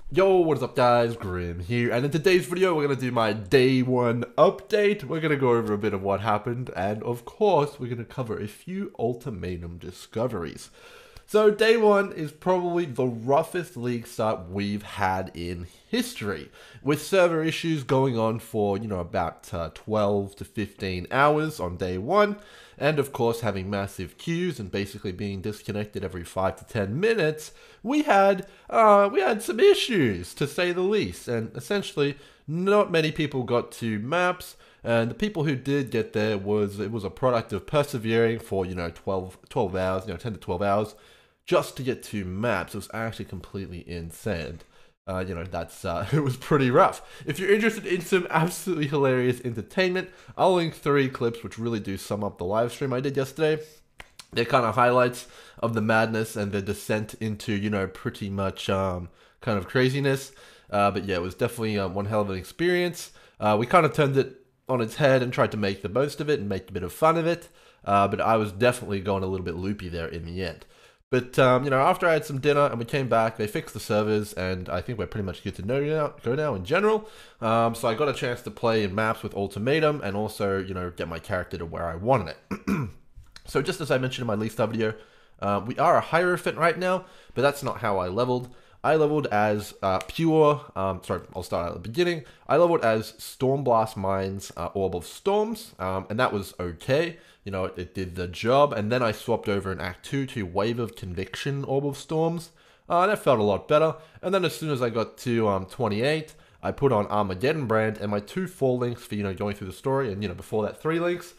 Yo, what is up guys, Grim here, and in today's video we're going to do my day 1 update. We're going to go over a bit of what happened, and of course we're going to cover a few ultimatum discoveries. So day 1 is probably the roughest league start we've had in history, with server issues going on for, about 12 to 15 hours on day 1, and of course having massive queues and basically being disconnected every 5 to 10 minutes. We had some issues, to say the least, and essentially not many people got to maps. And the people who did get there it was a product of persevering for 12 hours, 10 to 12 hours, just to get to maps. It was actually completely insane. That's it was pretty rough. If you're interested in some absolutely hilarious entertainment, I'll link 3 clips which really do sum up the live stream I did yesterday. They're kind of highlights of the madness and the descent into, pretty much kind of craziness. But yeah, it was definitely one hell of an experience. We kind of turned it on its head and tried to make the most of it and make a bit of fun of it. But I was definitely going a little bit loopy there in the end. But, after I had some dinner and we came back, they fixed the servers, and I think we're pretty much good to go now in general. So I got a chance to play in maps with Ultimatum and also, get my character to where I wanted it. So just as I mentioned in my League Start video, we are a Hierophant right now, but that's not how I leveled. I leveled as pure, I'll start at the beginning. I leveled as Stormblast Mines Orb of Storms, and that was okay. It did the job, and then I swapped over in Act 2 to Wave of Conviction Orb of Storms. That felt a lot better, and then as soon as I got to 28, I put on Armageddon Brand, and my 2 4 links for, going through the story, and, before that 3 links,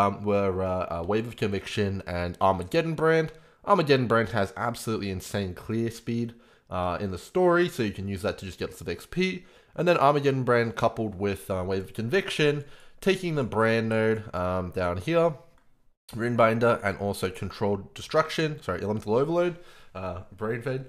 were Wave of Conviction and Armageddon Brand. Armageddon Brand has absolutely insane clear speed in the story, so you can use that to just get lots of XP. And then Armageddon Brand coupled with Wave of Conviction, taking the brand node down here, Runebinder, and also Controlled Destruction, Elemental Overload, Brain Fade,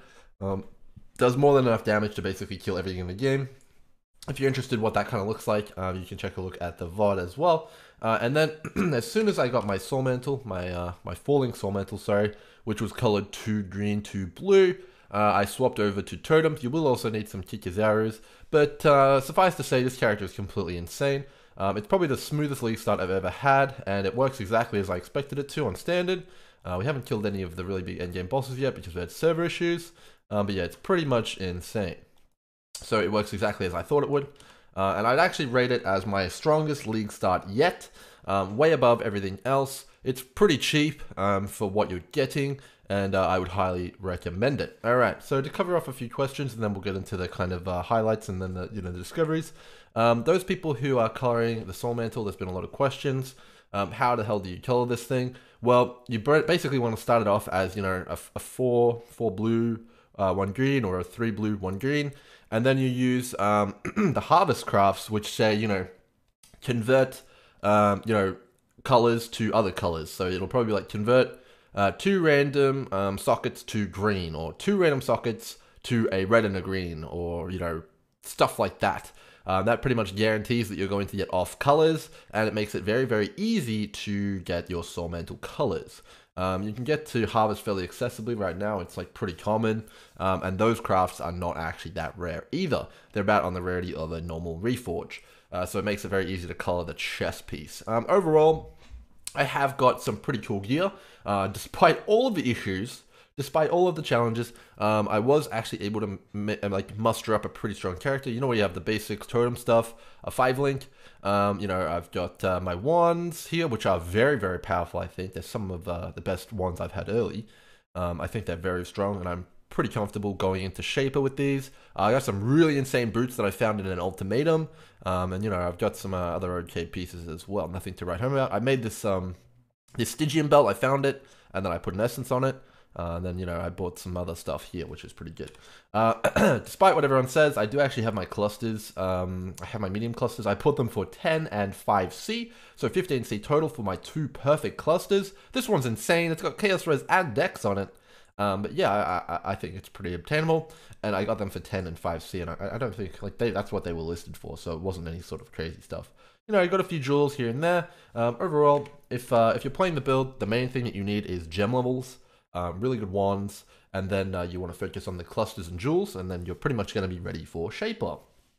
does more than enough damage to basically kill everything in the game. If you're interested what that kind of looks like, you can check a look at the VOD as well. And then, as soon as I got my Soul Mantle, my Falling Soul Mantle, which was colored to green to blue, I swapped over to Totems. You will also need some Kikizarus, but suffice to say, this character is completely insane. It's probably the smoothest League start I've ever had, and it works exactly as I expected it to on Standard. We haven't killed any of the really big endgame bosses yet because we had server issues, but yeah, it's pretty much insane. So it works exactly as I thought it would. And I'd actually rate it as my strongest League start yet, way above everything else. It's pretty cheap for what you're getting, and I would highly recommend it. Alright, so to cover off a few questions, and then we'll get into the kind of highlights and then the discoveries. Those people who are coloring the Soul Mantle, there's been a lot of questions. How the hell do you color this thing? Well, you basically want to start it off as, a 4 blue, 1 green, or a 3 blue, 1 green. And then you use the Harvest Crafts, which say, convert, colors to other colors. So it'll probably like convert 2 random sockets to green, or 2 random sockets to a red and a green, or, stuff like that. That pretty much guarantees that you're going to get off colors, and it makes it very, very easy to get your Soul Mantle colors. You can get to Harvest fairly accessibly right now. It's like pretty common, and those crafts are not actually that rare either. They're about on the rarity of a normal Reforge, so it makes it very easy to color the chest piece. Overall, I have got some pretty cool gear, despite all of the issues. Despite all of the challenges, I was actually able to muster up a pretty strong character. Where you have the basics, totem stuff, a 5-link. I've got my wands here, which are very, very powerful, I think. They're some of the best wands I've had early. I think they're very strong, and I'm pretty comfortable going into Shaper with these. I got some really insane boots that I found in an Ultimatum. And, I've got some other okay pieces as well. Nothing to write home about. I made this Stygian belt. I found it, and then I put an essence on it. And then, I bought some other stuff here, which is pretty good. Despite what everyone says, I do actually have my clusters. I have my medium clusters. I put them for 10 and 5C, so 15C total for my 2 perfect clusters. This one's insane. It's got Chaos Res and Dex on it. But yeah, I think it's pretty obtainable, and I got them for 10 and 5C, and I don't think, that's what they were listed for, so it wasn't any sort of crazy stuff. You got a few jewels here and there. Overall, if you're playing the build, the main thing that you need is gem levels. really good wands, and then you want to focus on the clusters and jewels, and then you're pretty much going to be ready for Shaper.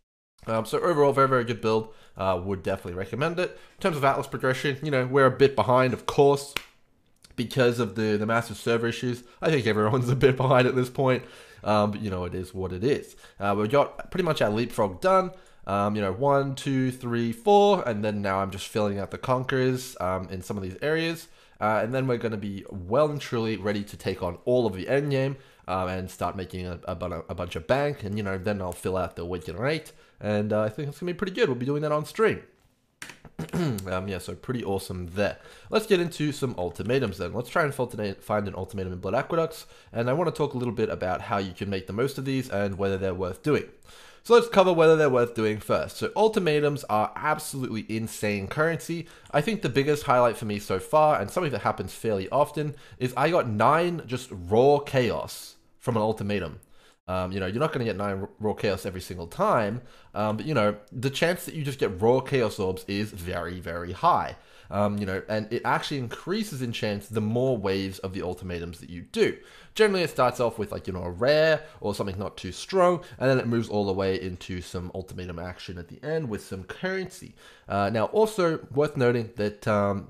So overall, very, very good build. Would definitely recommend it. In terms of Atlas progression, you know, we're a bit behind, of course, because of the massive server issues. I think everyone's a bit behind at this point, but you know, it is what it is. We've got pretty much our leapfrog done. You know, 1, 2, 3, 4, and then now I'm just filling out the conquerors in some of these areas. And then we're going to be well and truly ready to take on all of the endgame and start making a bunch of bank. And, you know, then I'll fill out the Awakener 8. And I think it's going to be pretty good. We'll be doing that on stream. Yeah, so pretty awesome there. Let's get into some ultimatums then. Let's try and find an ultimatum in Blood Aqueducts. And I want to talk a little bit about how you can make the most of these and whether they're worth doing. So let's cover whether they're worth doing first. So ultimatums are absolutely insane currency. I think the biggest highlight for me so far, and something that happens fairly often, is I got 9 just raw chaos from an ultimatum. You know, you're not going to get 9 raw chaos every single time, but you know, the chance that you just get raw chaos orbs is very, very high. You know, and it actually increases in chance the more waves of the ultimatums that you do. Generally, it starts off with, like, you know, a rare or something not too strong, and then it moves all the way into some ultimatum action at the end with some currency. Now, also worth noting that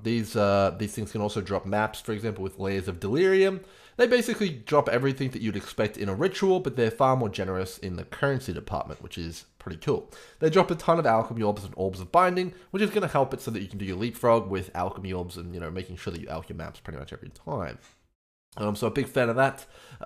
these things can also drop maps, for example, with Layers of Delirium. They basically drop everything that you'd expect in a ritual, but they're far more generous in the currency department, which is pretty cool. They drop a ton of alchemy orbs and orbs of binding, which is going to help it so that you can do your leapfrog with alchemy orbs and, you know, making sure that you alch your maps pretty much every time. So a big fan of that.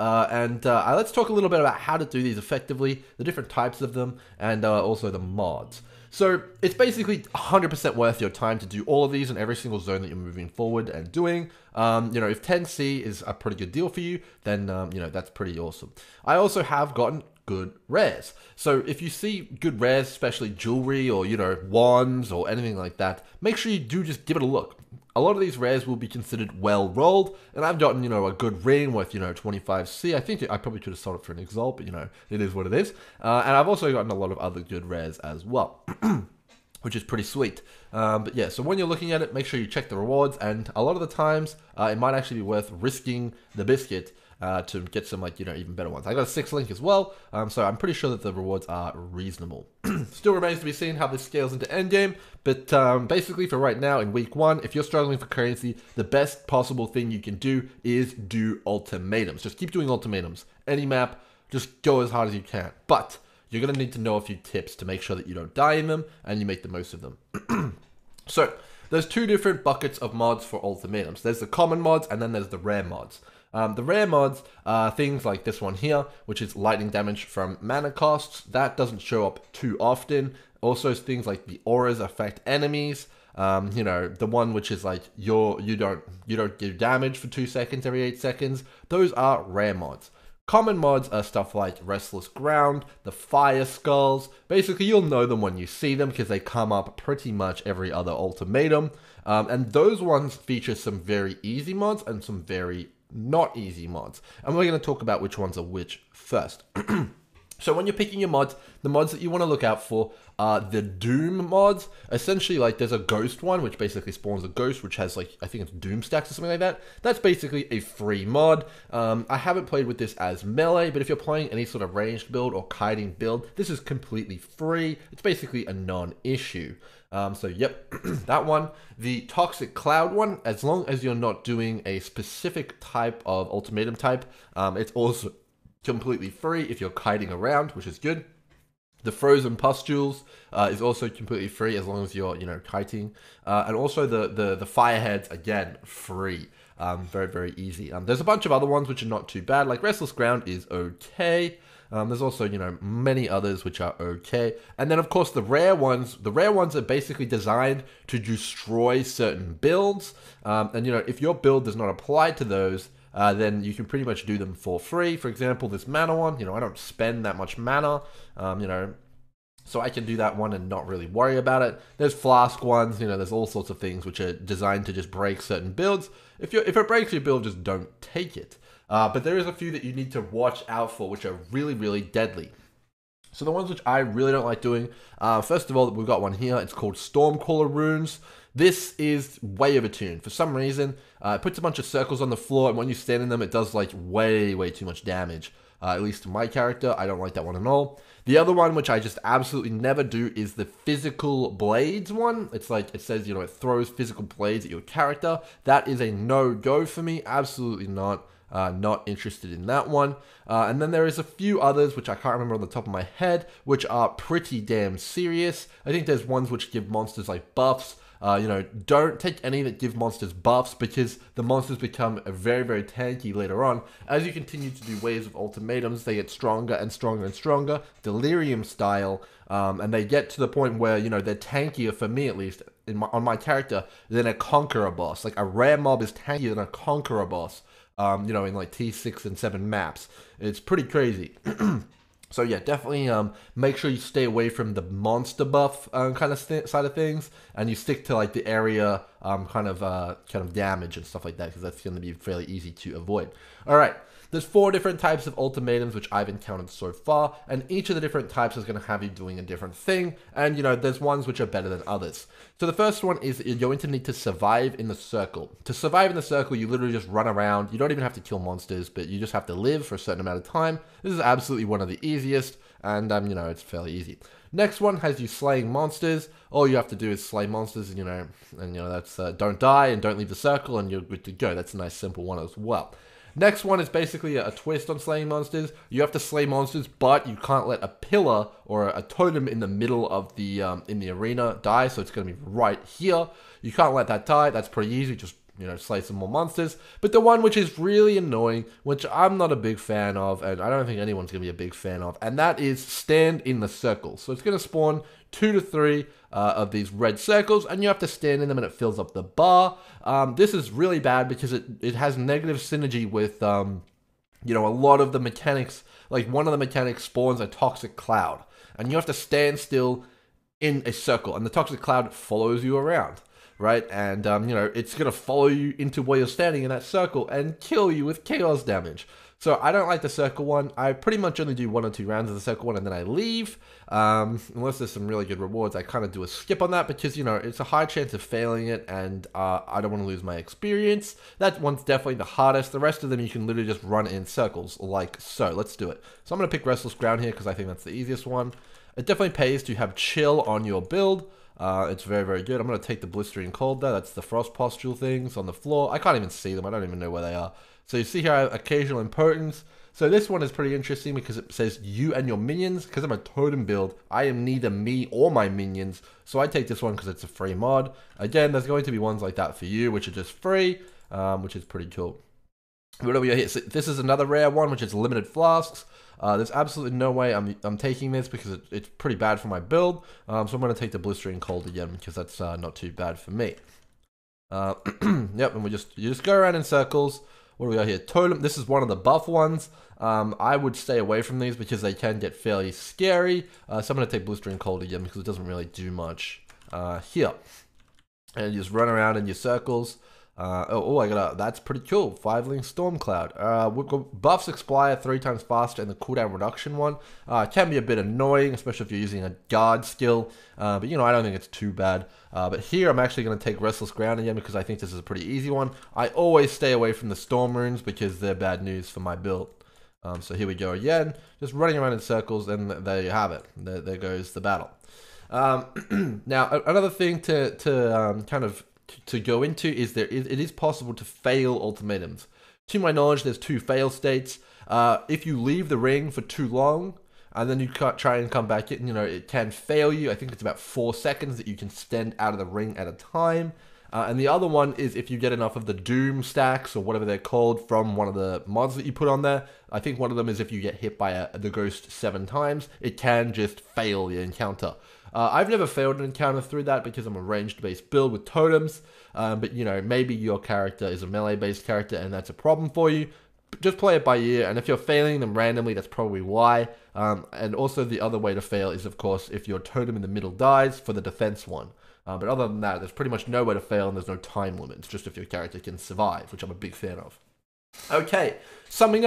Let's talk a little bit about how to do these effectively, the different types of them, and also the mods. So it's basically 100% worth your time to do all of these in every single zone that you're moving forward and doing. You know, if 10C is a pretty good deal for you, then, you know, that's pretty awesome. I also have gotten good rares. So if you see good rares, especially jewelry or, you know, wands or anything like that, make sure you do just give it a look. A lot of these rares will be considered well rolled, and I've gotten, you know, a good ring worth, you know, 25C. I think I probably could have sold it for an exalt, but, you know, it is what it is. And I've also gotten a lot of other good rares as well, which is pretty sweet. But yeah, so when you're looking at it, make sure you check the rewards, and a lot of the times, it might actually be worth risking the biscuit to get some, like, you know, even better ones. I got a 6 link as well, so I'm pretty sure that the rewards are reasonable. Still remains to be seen how this scales into endgame, but basically for right now in week 1, if you're struggling for currency, the best possible thing you can do is do ultimatums. Just keep doing ultimatums. Any map, just go as hard as you can. But you're going to need to know a few tips to make sure that you don't die in them and you make the most of them. So there's 2 different buckets of mods for ultimatums. There's the common mods and then there's the rare mods. The rare mods are things like this one here, which is lightning damage from mana costs. That doesn't show up too often. Also, things like the auras affect enemies. You know, the one which is like you don't give damage for 2 seconds every 8 seconds. Those are rare mods. Common mods are stuff like Restless Ground, the Fire Skulls. Basically, you'll know them when you see them because they come up pretty much every other ultimatum. And those ones feature some very easy mods and some very not easy mods. And we're going to talk about which ones are which first. So when you're picking your mods, the mods that you want to look out for are the Doom mods. Essentially, like, there's a Ghost one, which basically spawns a Ghost, which has, like, I think it's Doom stacks or something like that. That's basically a free mod. I haven't played with this as melee, but if you're playing any sort of ranged build or kiting build, this is completely free. It's basically a non-issue. So yep, that one. The Toxic Cloud one, as long as you're not doing a specific type of ultimatum type, it's also completely free if you're kiting around, which is good. The Frozen Pustules is also completely free as long as you're, you know, kiting. And also the Fireheads, again, free. Very, very easy. There's a bunch of other ones which are not too bad, like Restless Ground is okay. There's also, you know, many others which are okay. And then, of course, the rare ones are basically designed to destroy certain builds. And, you know, if your build does not apply to those, then you can pretty much do them for free. For example, this mana one, you know, I don't spend that much mana, you know, so I can do that one and not really worry about it. There's flask ones, you know, there's all sorts of things which are designed to just break certain builds. If it breaks your build, just don't take it. But there is a few that you need to watch out for, which are really, really deadly. So the ones which I really don't like doing, first of all, we've got one here. It's called Stormcaller Runes. This is way overtuned. For some reason, it puts a bunch of circles on the floor, and when you stand in them, it does like way too much damage. At least to my character, I don't like that one at all. The other one, which I just absolutely never do, is the physical blades one. It's like, it says, it throws physical blades at your character. That is a no-go for me. Absolutely not. Not interested in that one. And then there is a few others, which I can't remember on the top of my head, which are pretty damn serious. I think there's ones which give monsters like buffs. Don't take any that give monsters buffs, because the monsters become very tanky later on. As you continue to do waves of ultimatums, they get stronger and stronger and stronger, delirium style, and they get to the point where, they're tankier, for me at least, on my character, than a Conqueror boss. Like, a rare mob is tankier than a Conqueror boss. In like T6 and 7 maps. It's pretty crazy. So yeah, definitely make sure you stay away from the monster buff kind of side of things, and you stick to like the area kind of damage and stuff like that, because that's going to be fairly easy to avoid. All right. There's 4 different types of ultimatums which I've encountered so far, and each of the different types is going to have you doing a different thing, and there's ones which are better than others. So the first one is you're going to need to survive in the circle. To survive in the circle, you literally just run around. You don't even have to kill monsters, but you just have to live for a certain amount of time. This is absolutely one of the easiest, and it's fairly easy. Next one has you slaying monsters. All you have to do is slay monsters, and that's don't die and don't leave the circle, and you're good to go. That's a nice simple one as well. Next one is basically a twist on slaying monsters. You have to slay monsters, but you can't let a pillar or a totem in the middle of the in the arena die. So it's going to be right here. You can't let that die. That's pretty easy. Just slay some more monsters. But the one which is really annoying, which I'm not a big fan of, and I don't think anyone's going to be a big fan of, and that is stand in the circle. So it's going to spawn 2 to 3 of these red circles, and you have to stand in them, and it fills up the bar. This is really bad because it has negative synergy with, a lot of the mechanics. Like, one of the mechanics spawns a toxic cloud, and you have to stand still in a circle, and the toxic cloud follows you around. Right, and it's gonna follow you into where you're standing in that circle and kill you with chaos damage. So I don't like the circle one. I pretty much only do 1 or 2 rounds of the circle one, and then I leave. Unless there's some really good rewards, I kind of do a skip on that, because it's a high chance of failing it, and I don't want to lose my experience. That one's definitely the hardest. The rest of them you can literally just run in circles like so. Let's do it. So I'm gonna pick Restless Ground here because I think that's the easiest one. It definitely pays to have chill on your build. It's very good. I'm going to take the Blistering Cold there. That's the Frost Pustule things on the floor. I can't even see them. I don't even know where they are. So you see here, I have Occasional Impotence. So this one is pretty interesting because it says you and your minions. Because I'm a totem build, I am neither me or my minions. So I take this one because it's a free mod. Again, there's going to be ones like that for you, which are just free, which is pretty cool. What do we got here? So this is another rare one, which is Limited Flasks. There's absolutely no way I'm taking this because it's pretty bad for my build. So I'm going to take the Blistering Cold again because that's not too bad for me. Yep, and you just go around in circles. What do we got here? Totem. This is one of the buff ones. I would stay away from these because they can get fairly scary. So I'm going to take Blistering Cold again because it doesn't really do much here. And you just run around in your circles. That's pretty cool. 5-link Stormcloud. Buffs expire 3 times faster in the cooldown reduction one. It can be a bit annoying, especially if you're using a guard skill. But I don't think it's too bad. But here I'm actually going to take Restless Ground again because I think this is a pretty easy one. I always stay away from the Storm Runes because they're bad news for my build. So here we go again. Just running around in circles, and there you have it. There goes the battle. Now, another thing to go into is it is possible to fail ultimatums. To my knowledge, there's 2 fail states. If you leave the ring for too long, and then you can't try and come back in, it can fail you. I think it's about 4 seconds that you can stand out of the ring at a time. And the other one is if you get enough of the Doom stacks, or whatever they're called, from one of the mods that you put on there. I think one of them is if you get hit by the ghost 7 times, it can just fail the encounter. I've never failed an encounter through that because I'm a ranged-based build with totems. But, maybe your character is a melee-based character and that's a problem for you. Just play it by ear, and if you're failing them randomly, that's probably why. And also the other way to fail is, of course, if your totem in the middle dies for the defense one. But other than that, there's pretty much no way to fail, and there's no time limit. It's just if your character can survive, which I'm a big fan of. Okay, summing up.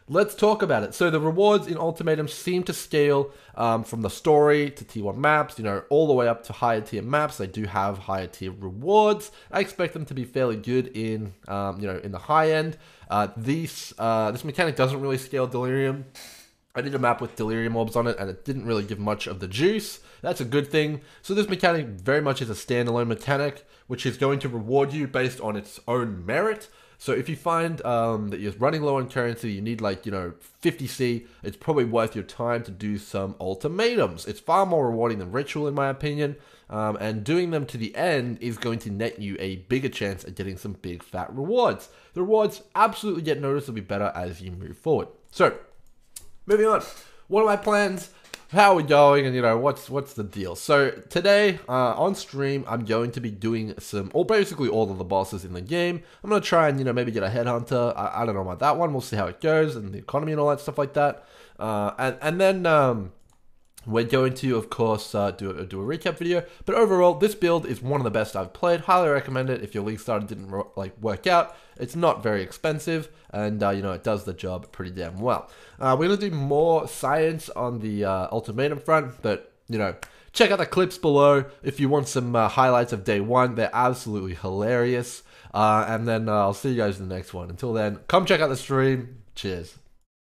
Let's talk about it. So the rewards in Ultimatum seem to scale from the story to tier 1 maps, all the way up to higher tier maps. They do have higher tier rewards. I expect them to be fairly good in, in the high end. This mechanic doesn't really scale Delirium. I did a map with Delirium orbs on it, and it didn't really give much of the juice. That's a good thing. So this mechanic very much is a standalone mechanic, which is going to reward you based on its own merit. So if you find that you're running low on currency, you need 50C, it's probably worth your time to do some ultimatums. It's far more rewarding than Ritual in my opinion, and doing them to the end is going to net you a bigger chance at getting some big fat rewards. The rewards absolutely get noticeably better as you move forward. So, moving on, what are my plans? How are we going, and what's the deal? So today on stream I'm going to be doing basically all of the bosses in the game. I'm gonna try and maybe get a headhunter. I don't know about that one. We'll see how it goes and the economy and all that stuff like that. And then we're going to, of course, do a recap video. But overall, this build is one of the best I've played. Highly recommend it if your League Starter didn't work out. It's not very expensive, and it does the job pretty damn well. We're gonna do more science on the Ultimatum front, but check out the clips below if you want some highlights of day 1. They're absolutely hilarious. And then I'll see you guys in the next one. Until then, come check out the stream. Cheers.